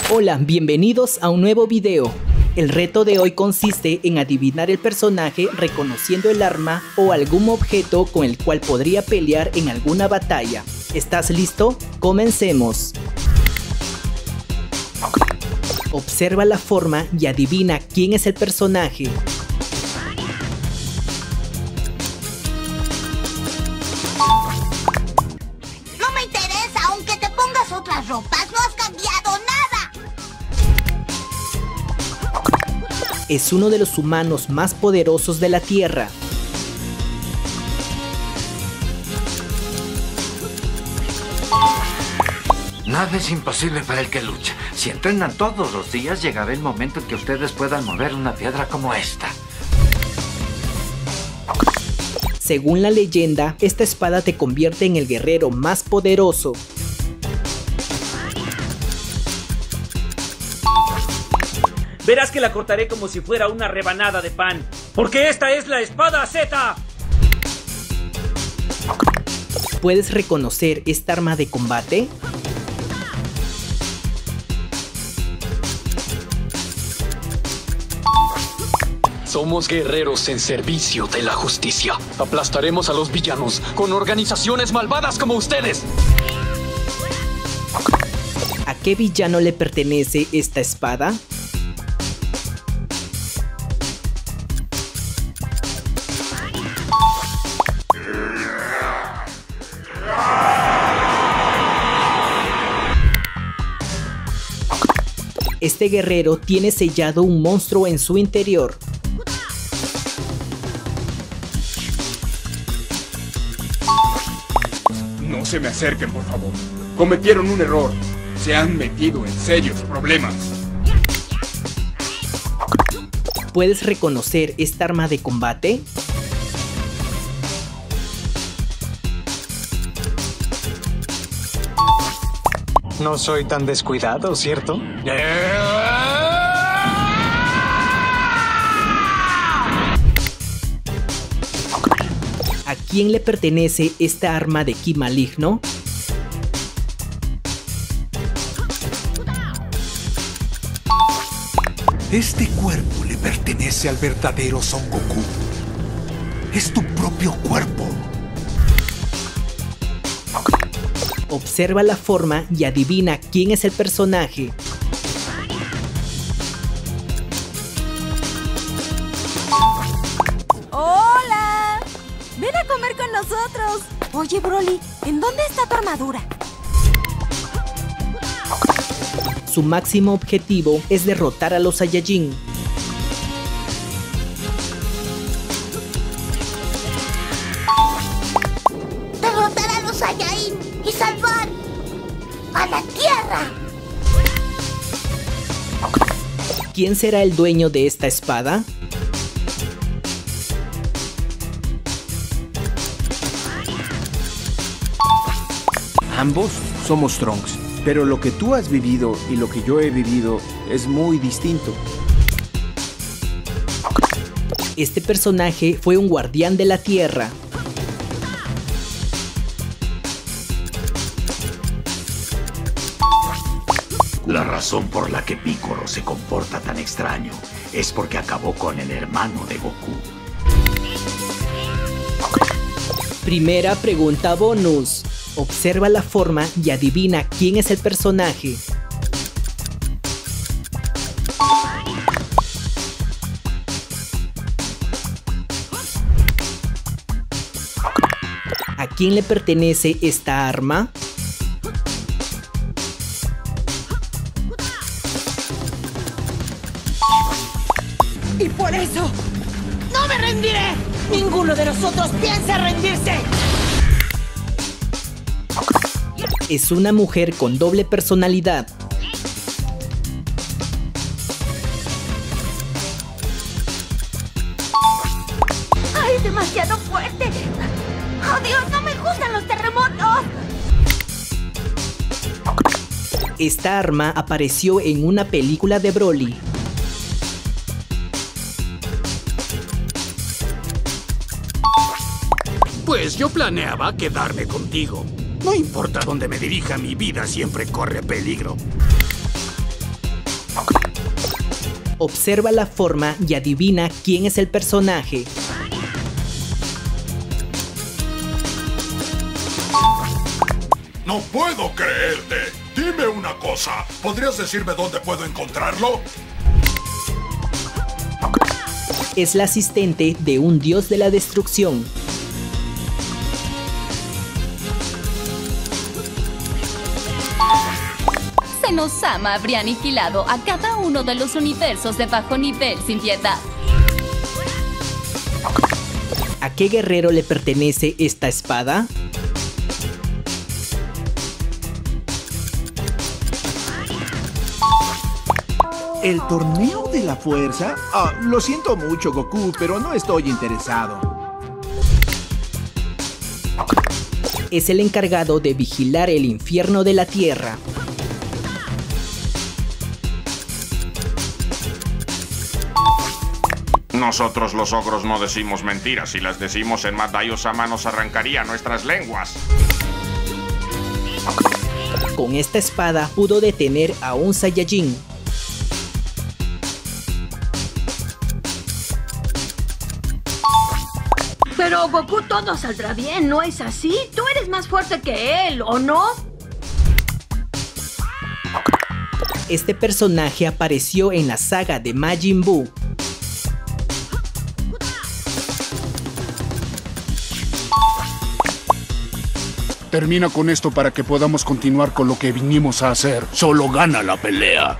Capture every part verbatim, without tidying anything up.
Hola, bienvenidos a un nuevo video. El reto de hoy consiste en adivinar el personaje reconociendo el arma o algún objeto con el cual podría pelear en alguna batalla. ¿Estás listo? Comencemos. Observa la forma y adivina quién es el personaje. No me interesa, aunque te pongas otras ropas, no has cambiado nada. Es uno de los humanos más poderosos de la Tierra. Nada es imposible para el que lucha. Si entrenan todos los días, llegará el momento en que ustedes puedan mover una piedra como esta. Según la leyenda, esta espada te convierte en el guerrero más poderoso. Verás que la cortaré como si fuera una rebanada de pan, porque esta es la espada Z. ¿Puedes reconocer esta arma de combate? Somos guerreros en servicio de la justicia. Aplastaremos a los villanos con organizaciones malvadas como ustedes. ¿A qué villano le pertenece esta espada? Este guerrero tiene sellado un monstruo en su interior. No se me acerquen, por favor. Cometieron un error. Se han metido en serios problemas. ¿Puedes reconocer esta arma de combate? No soy tan descuidado, ¿cierto? ¿A quién le pertenece esta arma de ki maligno? Este cuerpo le pertenece al verdadero Son Goku. Es tu propio cuerpo. Observa la forma y adivina quién es el personaje. ¡Hola! ¡Ven a comer con nosotros! Oye, Broly, ¿en dónde está tu armadura? Su máximo objetivo es derrotar a los Saiyajin. ¡Derrotar a los Saiyajin y salvar a la Tierra! ¿Quién será el dueño de esta espada? Ambos somos Trunks, pero lo que tú has vivido y lo que yo he vivido es muy distinto. Este personaje fue un guardián de la Tierra. La razón por la que Piccolo se comporta tan extraño es porque acabó con el hermano de Goku. Primera pregunta bonus. Observa la forma y adivina quién es el personaje. ¿A quién le pertenece esta arma? ¡Y por eso no me rendiré! ¡Ninguno de nosotros piensa rendirse! Es una mujer con doble personalidad. ¡Ay, demasiado fuerte! ¡Oh, Dios, no me gustan los terremotos! Esta arma apareció en una película de Broly. Pues yo planeaba quedarme contigo. No importa dónde me dirija, mi vida siempre corre peligro. Observa la forma y adivina quién es el personaje. No puedo creerte. Dime una cosa. ¿Podrías decirme dónde puedo encontrarlo? Es la asistente de un dios de la destrucción. Senosama habría aniquilado a cada uno de los universos de bajo nivel sin piedad. ¿A qué guerrero le pertenece esta espada? ¿El torneo de la fuerza? Ah, lo siento mucho, Goku, pero no estoy interesado. Es el encargado de vigilar el infierno de la Tierra. Nosotros los ogros no decimos mentiras. Si las decimos en Madaiosama nos arrancaría nuestras lenguas. Con esta espada pudo detener a un Saiyajin. Pero Goku, todo saldrá bien, ¿no es así? Tú eres más fuerte que él, ¿o no? Este personaje apareció en la saga de Majin Buu. Termina con esto para que podamos continuar con lo que vinimos a hacer. Solo gana la pelea.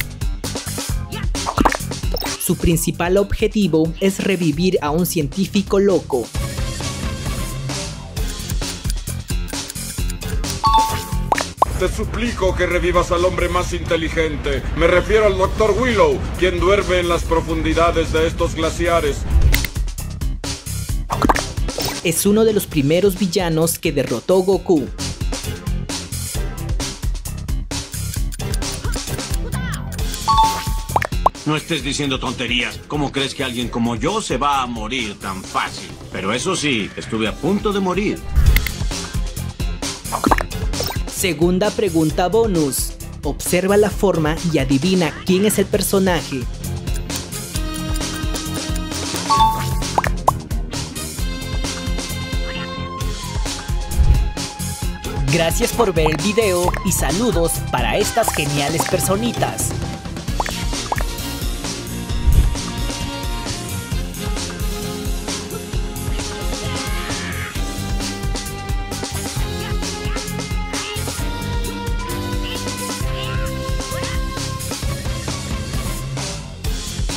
Su principal objetivo es revivir a un científico loco. Te suplico que revivas al hombre más inteligente. Me refiero al doctor Willow, quien duerme en las profundidades de estos glaciares. Es uno de los primeros villanos que derrotó Goku. No estés diciendo tonterías. ¿Cómo crees que alguien como yo se va a morir tan fácil? Pero eso sí, estuve a punto de morir. Segunda pregunta bonus. Observa la forma y adivina quién es el personaje. Gracias por ver el video y saludos para estas geniales personitas.